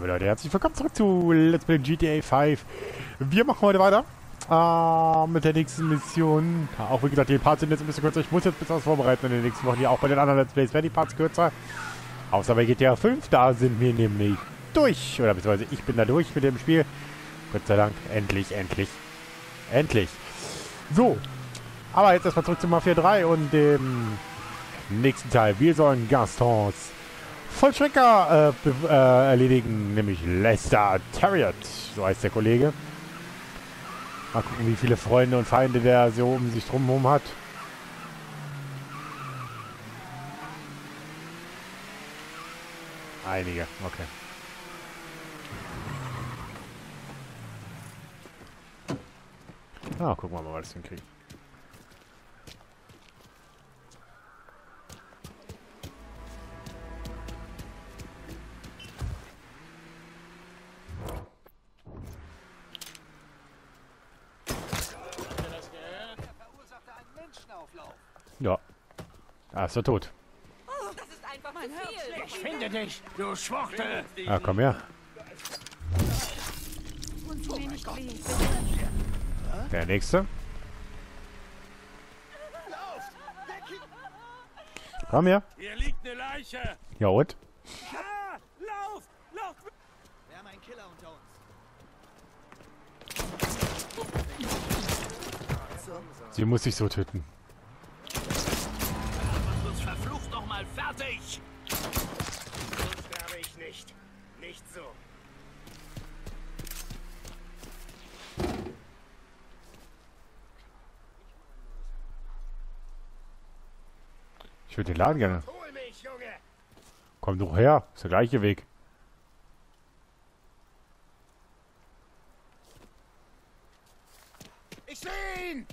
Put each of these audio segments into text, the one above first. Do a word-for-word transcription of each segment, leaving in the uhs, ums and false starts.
liebe Leute, herzlich willkommen zurück zu Let's Play G T A fünf. Wir machen heute weiter äh, mit der nächsten Mission. Ja, auch wie gesagt, die Parts sind jetzt ein bisschen kürzer. Ich muss jetzt ein bisschen was vorbereiten in den nächsten Wochen. Ja, auch bei den anderen Let's Plays werden die Parts kürzer. Außer bei G T A fünf, da sind wir nämlich durch. Oder beziehungsweise ich bin da durch mit dem Spiel. Gott sei Dank, endlich, endlich, endlich. So, aber jetzt erstmal zurück zu Mafia drei und dem nächsten Teil. Wir sollen Gastons Vollstrecker äh, äh, erledigen, nämlich Lester Terriot, so heißt der Kollege. Mal gucken, wie viele Freunde und Feinde der so um sich drumherum hat. Einige, okay. Ah, gucken wir mal, was wir hinkriegen. Ja. Ah, ist er tot. Oh, das ist einfach mein zu viel. Ich finde dich, du Schwuchtel! Ah, komm her. Und tu mir nicht weh. Der nächste. Komm her. Hier liegt eine Leiche! Ja, und? Ah, lauf! Lauf! Wir haben einen Killer unter uns. Sie muss sich so töten. Mach uns verflucht noch mal fertig! So sterbe ich nicht. Nicht so. Ich würde den Laden gerne. Hol mich, Junge! Komm doch her. Ist der gleiche Weg. Ich seh ihn!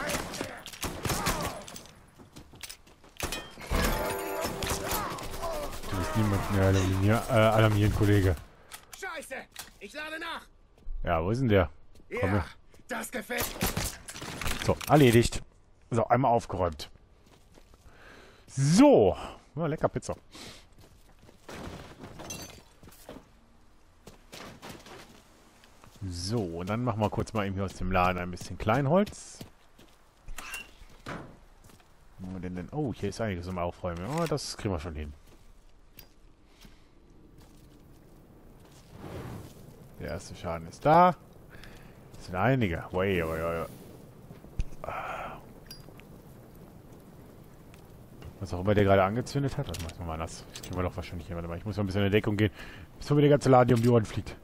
Du bist niemand mehr alarmieren, äh, alarmieren, Kollege. Scheiße! Ich lade nach! Ja, wo ist denn der? Komm Ja, her. das gefällt. So, erledigt. So, einmal aufgeräumt. So. Ja, lecker Pizza. So, und dann machen wir kurz mal eben hier aus dem Laden ein bisschen Kleinholz. Wo haben wir denn denn? Oh, hier ist einiges zum Aufräumen. Oh, das kriegen wir schon hin. Der erste Schaden ist da. Das sind einige. Wei, wei, wei. Was auch immer der gerade angezündet hat. Was machen wir mal das? Das kriegen wir doch wahrscheinlich hin. Warte mal, ich muss mal ein bisschen in Deckung gehen. Bis mir der ganze Laden hier um die Ohren fliegt.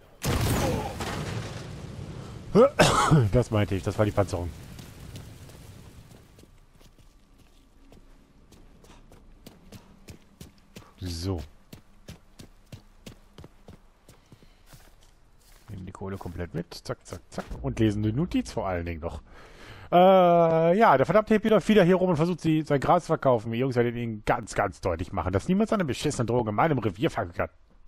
Das meinte ich. Das war die Panzerung. So. Nehmen die Kohle komplett mit. Zack, zack, zack. Und lesen die Notiz vor allen Dingen noch. Äh, ja, der verdammte Hippie läuft wieder hier rum und versucht, sie, sein Gras zu verkaufen. Die Jungs werden ihnen ganz, ganz deutlich machen, dass niemand seine beschissene Drogen in meinem Revier verkauft.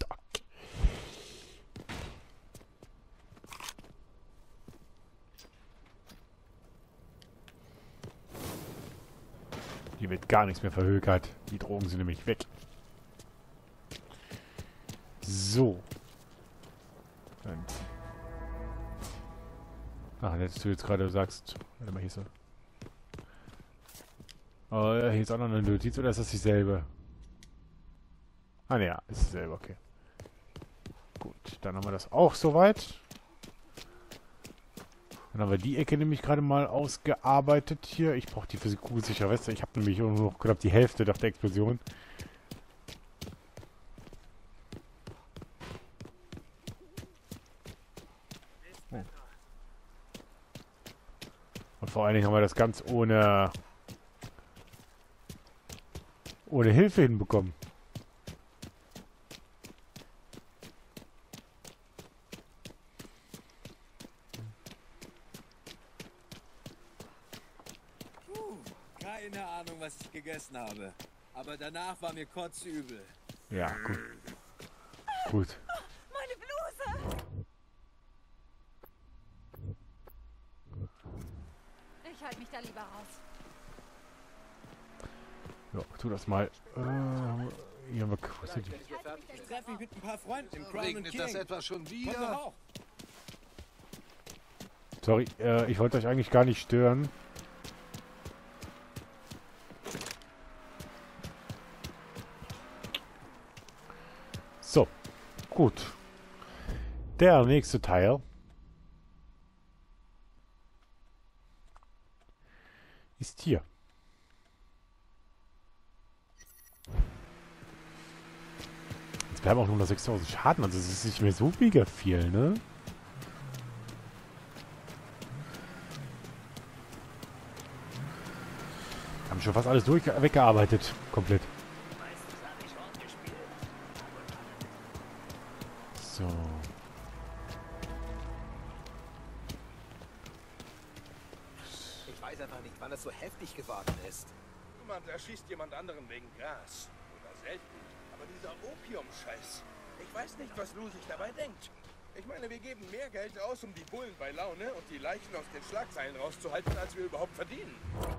Hier wird gar nichts mehr verhökert. Die Drogen sind nämlich weg. So. Und ach, dass du jetzt gerade sagst. Warte mal, hier ist er. Oh, hier ist auch noch eine Notiz, oder ist das dieselbe? Ah, ne, ja, ist dieselbe, okay. Gut, dann haben wir das auch soweit. Dann haben wir die Ecke nämlich gerade mal ausgearbeitet hier. Ich brauche die für kugelsicher Weste. Ich habe nämlich nur noch, glaube die Hälfte nach der Explosion. Oh. Und vor allen Dingen haben wir das ganz ohne ohne Hilfe hinbekommen. Keine Ahnung, was ich gegessen habe. Aber danach war mir kotzübel. Ja, gut. Gut. Meine Bluse! Ich halte mich da lieber raus. Ja, tu das mal. Äh, hier haben wir Wo sind die? Ich treffe mich mit ein paar Freunden im Crown and Regnet King. das etwa schon Kommt doch wieder? auch. Sorry, äh, ich wollte euch eigentlich gar nicht stören. So, gut. Der nächste Teil ist hier. Jetzt bleiben auch nur noch sechstausend Schaden, also es ist nicht mehr so mega viel, ne? Haben schon fast alles durch weggearbeitet, komplett. So. Ich weiß einfach nicht, wann es so heftig geworden ist. Jemand erschießt jemand anderen wegen Gras. Oder selten. Aber dieser Opium-Scheiß. Ich weiß nicht, was Lou sich dabei denkt. Ich meine, wir geben mehr Geld aus, um die Bullen bei Laune und die Leichen aus den Schlagzeilen rauszuhalten, als wir überhaupt verdienen.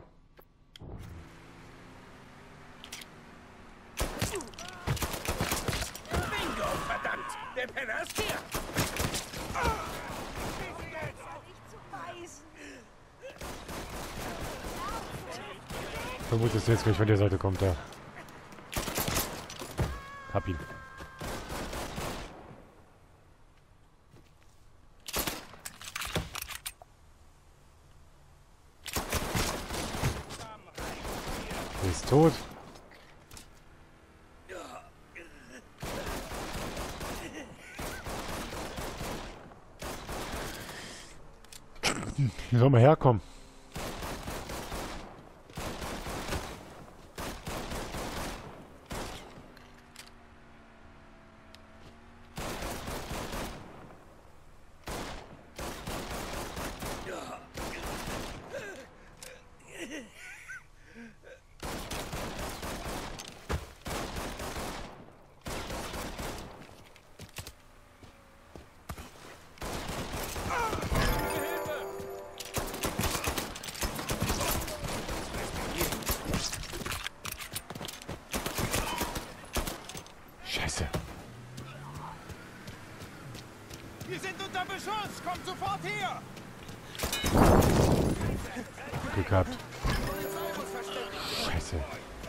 Bingo, verdammt! Der Penner ist hier! Vermutest du jetzt gleich von der Seite kommt, da. Hab ihn. Er ist tot. Wie soll man herkommen? Scheiße. Wir sind unter Beschuss! Kommt sofort her! Glück gehabt. Scheiße.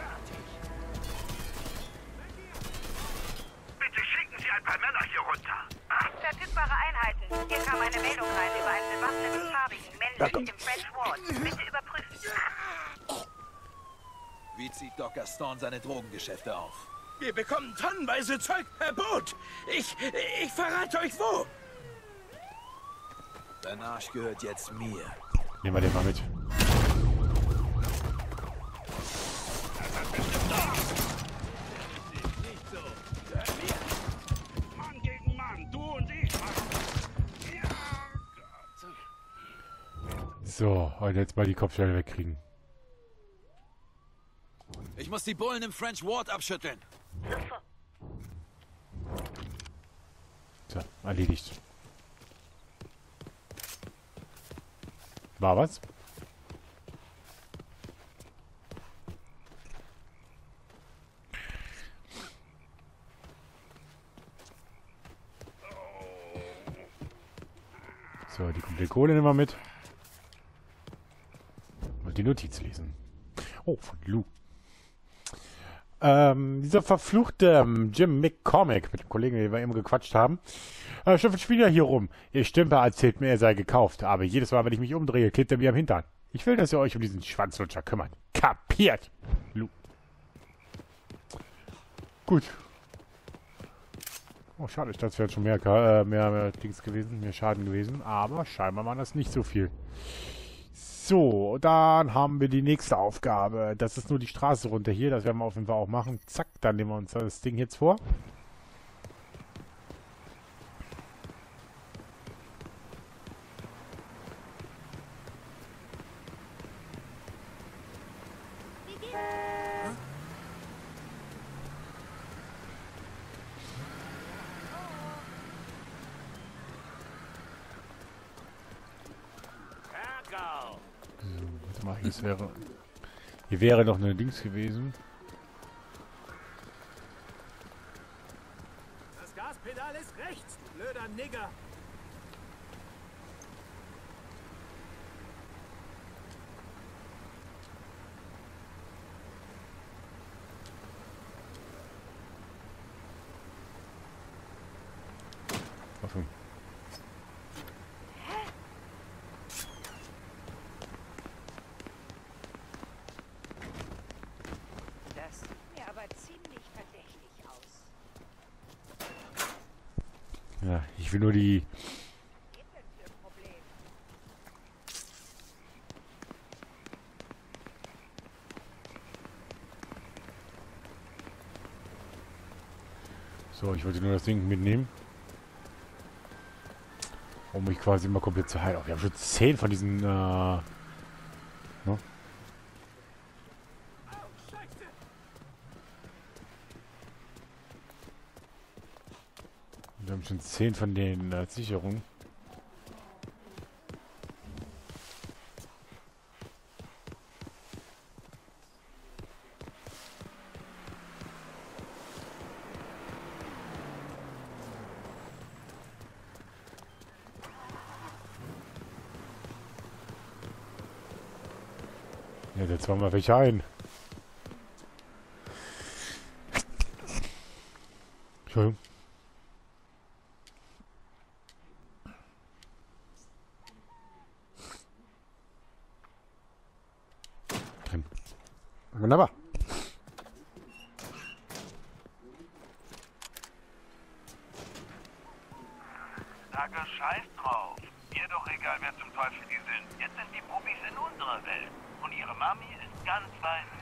Bitte schicken Sie ein paar Männer hier runter. Verfügbare Einheiten. Hier kam eine Meldung rein über einen bewaffneten Farbigen. Melde sich im French Ward. Bitte überprüfen. Wie zieht Doc Gaston seine Drogengeschäfte auf? Wir bekommen tonnenweise Zeug per Boot! Ich... ich verrate euch wo! Dein Arsch gehört jetzt mir. Nehmen wir den mal mit. Mann gegen Mann, du und ich, Mann! Ja, Gott. So, und jetzt mal die Kopfstelle wegkriegen. Ich muss die Bullen im French Ward abschütteln. So, erledigt. War was? So, die komplette Kohle nehmen wir mit. Und die Notiz lesen. Oh, von Lou. Ähm, dieser verfluchte ähm, Jim McCormick, mit dem Kollegen, den wir eben gequatscht haben, äh, schimpft schon wieder hier rum. Ihr Stümper erzählt mir, er sei gekauft, aber jedes Mal, wenn ich mich umdrehe, klebt er mir am Hintern. Ich will, dass ihr euch um diesen Schwanzlutscher kümmert. Kapiert! Lou. Gut. Oh, schade, ich dachte, es wäre schon mehr, äh, mehr, mehr Dings gewesen, mehr Schaden gewesen, aber scheinbar war das nicht so viel. So, dann haben wir die nächste Aufgabe. Das ist nur die Straße runter hier. Das werden wir auf jeden Fall auch machen. Zack, dann nehmen wir uns das Ding jetzt vor. Hier wäre, hier wäre noch eine Dings gewesen. Rechts, du blöder Nigger! Achtung. Das sieht mir aber ziemlich verdächtig aus. Ja, ich will nur die... Was ist denn für ein Problem? So, ich wollte nur das Ding mitnehmen. Um mich quasi mal komplett zu heilen. Oh, wir haben schon zehn von diesen, äh... Ne? Wir haben schon zehn von den äh, Sicherungen. Ja, jetzt machen wir welche ein. Entschuldigung. Drin. Wunderbar. Sage Scheiß drauf. Mir doch egal, wer zum Teufel die sind. Jetzt sind die Bubis in unserer Welt. Und ihre Mami ist ganz weit